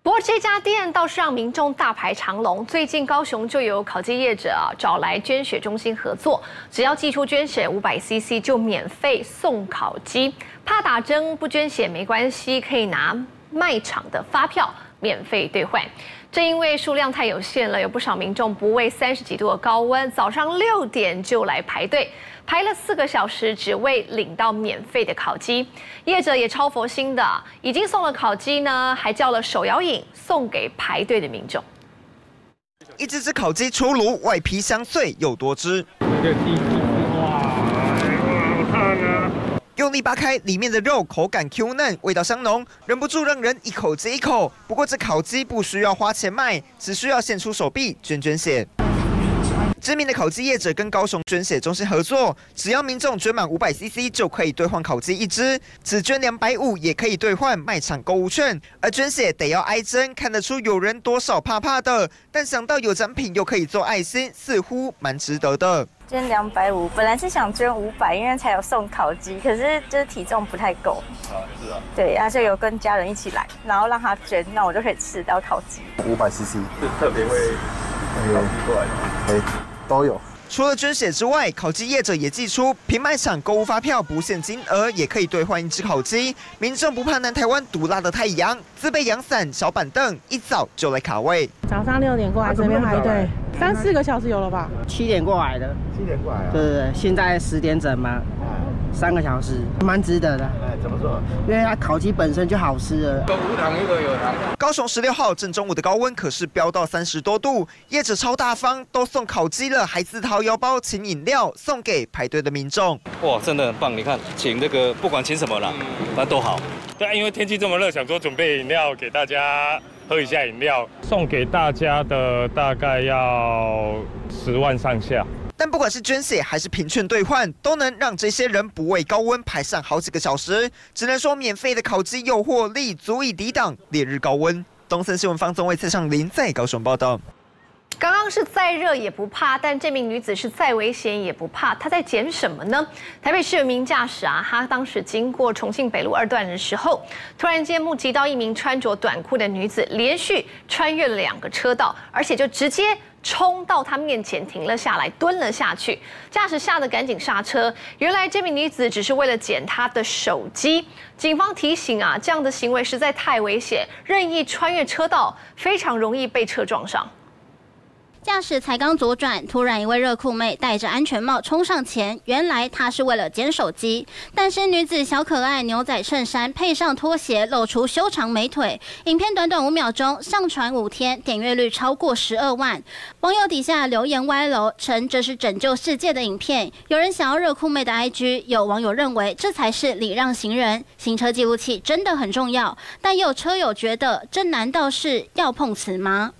不过这家店倒是让民众大排长龙。最近高雄就有烤鸡业者找来捐血中心合作，只要寄出捐血500cc就免费送烤鸡。怕打针不捐血没关系，可以拿卖场的发票免费兑换。正因为数量太有限了，有不少民众不畏30几度的高温，早上6点就来排队，排了4个小时，只为领到免费的烤鸡。业者也超佛心的，已经送了烤鸡呢，还叫了手摇饮送给排队的民众。 一只只烤鸡出炉，外皮香脆又多汁。哇，好烫啊！ 用力扒开里面的肉，口感 Q 嫩，味道香浓，忍不住让人一口接一口。不过这烤鸡不需要花钱卖，只需要献出手臂捐血。知名的烤鸡业者跟高雄捐血中心合作，只要民众捐满500cc 就可以兑换烤鸡一只，只捐250也可以兑换卖场购物券。而捐血得要挨针，看得出有人多少怕怕的，但想到有奖品又可以做爱心，似乎蛮值得的。 捐250，本来是想捐500，因为才有送烤鸡，可是就是体重不太够。是啊。对，然后就有跟家人一起来，然后让他捐，那我就可以吃到烤鸡。 500cc 是特别会烤鸡过来的。 都有。 除了捐血之外，烤鸡业者也寄出凭卖场购物发票不限金额，也可以兑换一只烤鸡。民众不怕南台湾毒辣的太阳，自备阳伞、小板凳，一早就来卡位。 早上6点过来这边排队，3、4个小时有了吧 ？7点过来的。 7点过来啊？ 对对对，现在10点整嘛，3个小时，蛮值得的。 哎，怎么说？ 因为它烤鸡本身就好吃了。 有无糖，有糖。 高雄16号正中午的高温可是飙到30多度，业者超大方，都送烤鸡了，还自掏腰包请饮料送给排队的民众。 哇，真的很棒！你看，请这个不管请什么啦，那都好。 对啊，因为天气这么热，想说准备饮料给大家喝一下饮料，送给大家的大概要10万上下。 但不管是捐血还是凭券兑换，都能让这些人不畏高温排上好几个小时。只能说，免费的烤鸡诱惑力足以抵挡烈日高温。东森新闻方宗卫、蔡尚林在高雄报道。 刚刚是再热也不怕，但这名女子是再危险也不怕。她在捡什么呢？台北市有名驾驶她当时经过重庆北路2段的时候，突然间目击到一名穿着短裤的女子连续穿越了2个车道，而且就直接 冲到他面前，停了下来，蹲了下去。驾驶吓得赶紧刹车。原来这名女子只是为了捡她的手机。警方提醒这样的行为实在太危险，任意穿越车道，非常容易被车撞上。 驾驶才刚左转，突然一位热裤妹戴着安全帽冲上前，原来她是为了捡手机。但是女子小可爱牛仔衬衫配上拖鞋，露出修长美腿。影片短短5秒钟，上传5天，点阅率超过12万。网友底下留言歪楼，称这是拯救世界的影片。有人想要热裤妹的 IG， 有网友认为这才是礼让行人。行车记录器真的很重要，但也有车友觉得这难道是要碰瓷吗？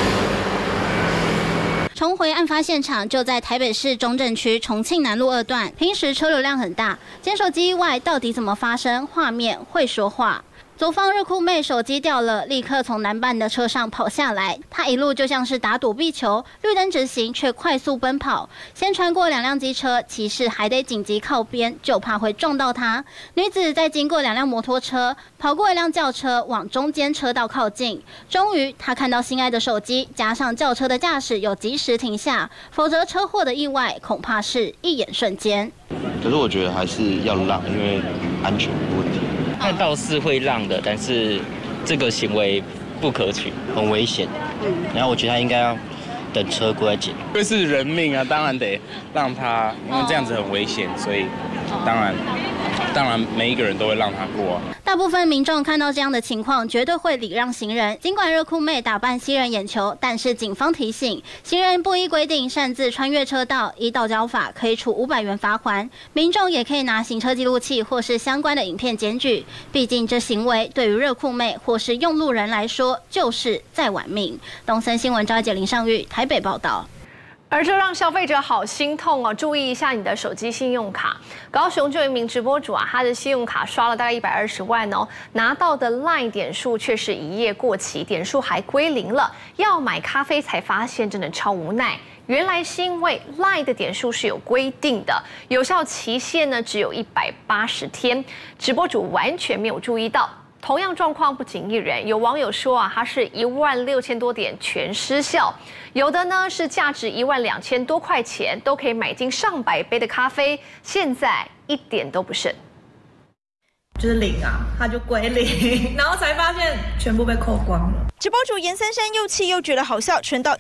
重回案发现场，就在台北市中正区重庆南路2段。平时车流量很大，捡手机意外到底怎么发生？画面会说话。 左方热裤妹手机掉了，立刻从男伴的车上跑下来。她一路就像是打躲避球，绿灯直行却快速奔跑，先穿过2辆机车，骑士还得紧急靠边，就怕会撞到她。女子在经过2辆摩托车，跑过1辆轿车，往中间车道靠近。终于，她看到心爱的手机，加上轿车的驾驶有及时停下，否则车祸的意外恐怕是一眼瞬间。 可是我觉得还是要让，因为安全的问题。 看到是会让的，但是这个行为不可取， 很危险。然后我觉得他应该要等车过来捡。 因为是人命啊，当然得让他，因为这样子很危险，所以当然每一个人都会让他过啊。 大部分民众看到这样的情况，绝对会礼让行人。尽管热裤妹打扮吸人眼球，但是警方提醒，行人不依规定擅自穿越车道，依道交法可以处500元罚锾。民众也可以拿行车记录器或是相关的影片检举。毕竟这行为对于热裤妹或是用路人来说，就是在玩命。东森新闻赵姐林尚玉台北报道。 而这让消费者好心痛哦！注意一下你的手机信用卡。高雄就有一名直播主他的信用卡刷了大概120万哦，拿到的 LINE 点数却是1页过期，点数还归零了。要买咖啡才发现，真的超无奈。原来是因为 LINE 的点数是有规定的，有效期限呢只有180天，直播主完全没有注意到。 同样状况不仅一人，有网友说啊，它是16000多点全失效，有的呢是价值12000多块钱都可以买进上百杯的咖啡，现在一点都不剩。 就是零啊，它就归零，然后才发现全部被扣光了。 直播主严三山又气又觉得好笑，存到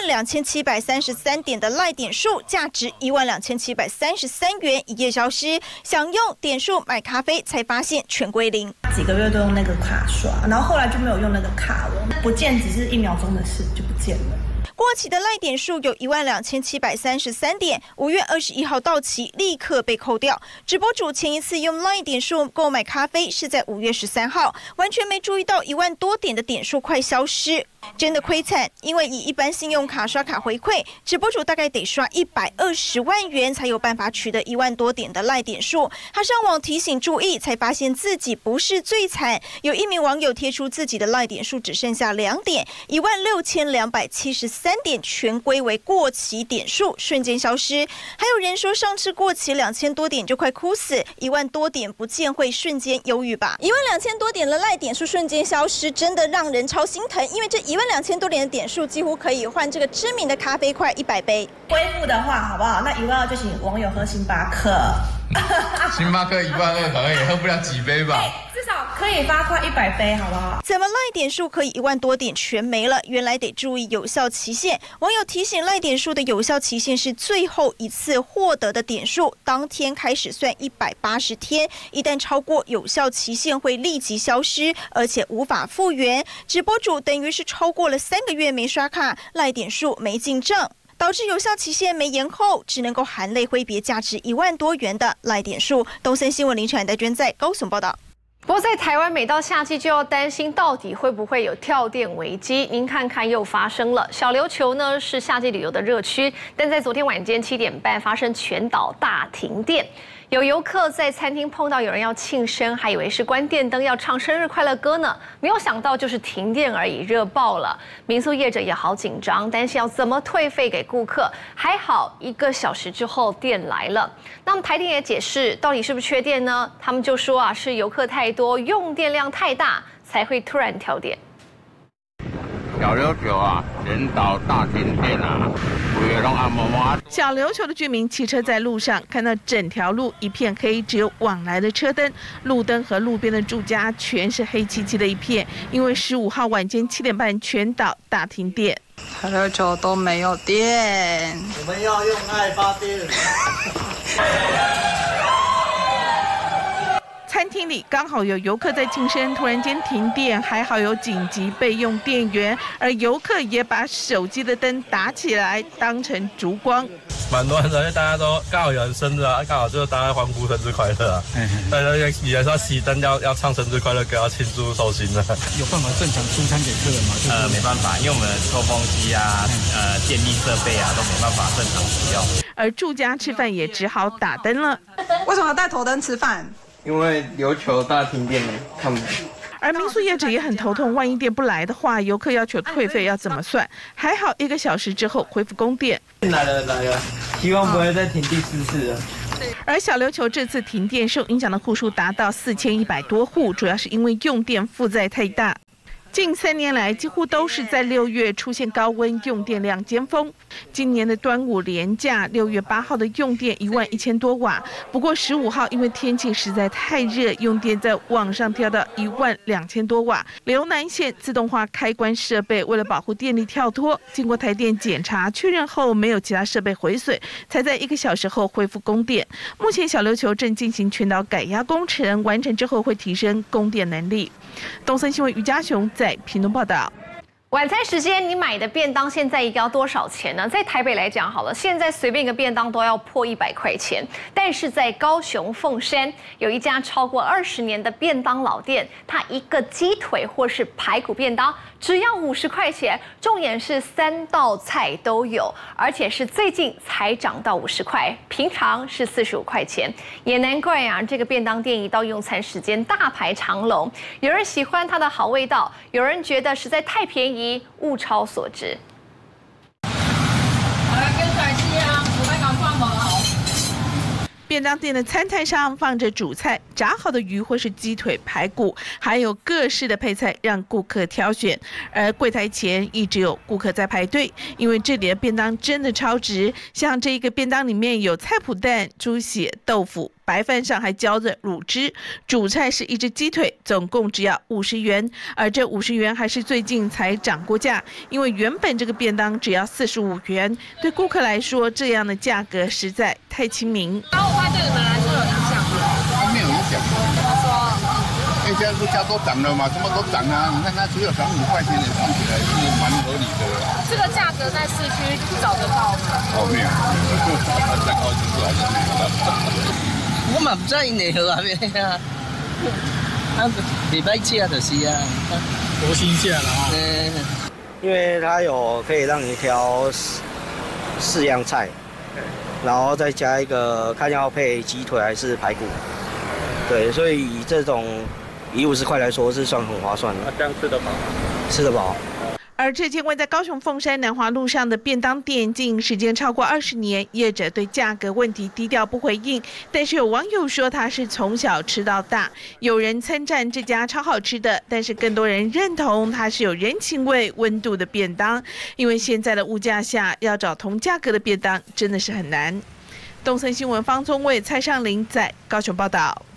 12733点的赖点数，价值12733元一夜消失。想用点数买咖啡，才发现全归零。 几个月都用那个卡刷，然后后来就没有用那个卡了，不见只是1秒钟的事就不见了。 过期的赖点数有12733点，5月21号到期，立刻被扣掉。直播主前一次用赖点数购买咖啡是在5月13号，完全没注意到1万多点的点数快消失。 真的亏惨，因为以一般信用卡刷卡回馈，直播主大概得刷120万元才有办法取得1万多点的赖点数。他上网提醒注意，才发现自己不是最惨。有一名网友贴出自己的赖点数只剩下2点，16273点全归为过期点数，瞬间消失。还有人说上次过期2000多点就快哭死，1万多点不见会瞬间忧郁吧？12000多点的赖点数瞬间消失，真的让人超心疼，因为这12000多点的点数几乎可以换这个知名的咖啡快100杯。 恢复的话，好不好？那12000就请网友喝星巴克。 星巴克12000可能也喝不了几杯吧。 至少可以发快100杯，好不好？ 怎么赖点数可以1万多点全没了？原来得注意有效期限。网友提醒，赖点数的有效期限是最后一次获得的点数，当天开始算180天，一旦超过有效期限会立即消失，而且无法复原。直播主等于是超过了3个月没刷卡，赖点数没进账。 导致有效期限没延后，只能够含泪挥别价值1万多元的赖点数。东森新闻林传代娟在高雄报道。 不过在台湾，每到夏季就要担心到底会不会有跳电危机。您看看，又发生了。小琉球呢是夏季旅游的热区，但在昨天晚间7点半发生全岛大停电。 有游客在餐厅碰到有人要庆生，还以为是关电灯要唱生日快乐歌呢，没有想到就是停电而已，热爆了。民宿业者也好紧张，担心要怎么退费给顾客。还好1个小时之后电来了。那么台电也解释，到底是不是缺电呢？他们就说啊，是游客太多，用电量太大，才会突然跳电。 小琉球啊，全岛大停电啊！ 小琉球的居民骑车在路上，看到整条路一片黑，只有往来的车灯，路灯和路边的住家全是黑漆漆的一片。因为15号晚间7点半全岛大停电， 小琉球都没有电， 我们要用爱发电。 餐厅里刚好有游客在庆生，突然间停电，还好有紧急备用电源，而游客也把手机的灯打起来当成烛光。 蛮多人的，因为大家都刚好有人生日啊，刚好就是大家欢呼生日快乐啊，大家也是要熄灯，要唱生日快乐歌，要庆祝寿星的。 有办法正常出餐给客人吗？ 没办法，因为我们的抽风机啊、电力设备啊都没办法正常使用。 而住家吃饭也只好打灯了。 为什么要带头灯吃饭？ 因为琉球大停电了，看不。 而民宿业者也很头痛，万一电不来的话，游客要求退费要怎么算？还好1个小时之后恢复供电。 来了，希望不会再停第4次了。 而小琉球这次停电受影响的户数达到4100多户，主要是因为用电负载太大。 近3年来，几乎都是在6月出现高温，用电量尖峰。今年的端午连假，6月8号的用电11000多瓦，不过15号因为天气实在太热，用电在往上跳到12000多瓦。刘南县自动化开关设备为了保护电力跳脱，经过台电检查确认后，没有其他设备毁损，才在1个小时后恢复供电。目前小琉球正进行全岛改压工程，完成之后会提升供电能力。东森新闻于嘉雄在屏东报道。 晚餐时间，你买的便当现在一个要多少钱呢？在台北来讲好了，现在随便一个便当都要破100块钱。但是在高雄凤山有一家超过20年的便当老店，它一个鸡腿或是排骨便当只要50块钱，重点是3道菜都有，而且是最近才涨到50块，平常是45块钱。也难怪啊，这个便当店一到用餐时间大排长龙，有人喜欢它的好味道，有人觉得实在太便宜。 物超所值。 便当店的餐台上放着主菜、炸好的鱼或是鸡腿、排骨，还有各式的配菜让顾客挑选。而柜台前一直有顾客在排队，因为这里的便当真的超值。像这一个便当里面有菜脯蛋、猪血、豆腐。白饭上还浇着乳汁，主菜是一只鸡腿，总共只要50元，而这50元还是最近才涨过价，因为原本这个便当只要45元，对顾客来说，这样的价格实在太亲民。 高5块对你们来说有影响吗？ 没有影响。 他说， 因为现在物价都涨了嘛，什么都涨啊，你看它只有涨5块钱，也算起来是蛮合理的。 这个价格在市区找得到吗？ 哦，没有，再高就是还是没有的。 我嘛不知因会好啊，咩啊？礼拜吃就是啊， 多新鲜了啊！ 因为它有可以让你挑4样菜，然后再加一个看要配鸡腿还是排骨，对，所以以这种以50块来说是算很划算的。 这样吃得饱？ 吃得饱。 而这间位在高雄凤山南华路上的便当店，经营时间超过20年，业者对价格问题低调不回应。但是有网友说他是从小吃到大，有人称赞这家超好吃的，但是更多人认同它是有人情味、温度的便当。因为现在的物价下，要找同价格的便当真的是很难。东森新闻方宗卫、蔡尚林在高雄报道。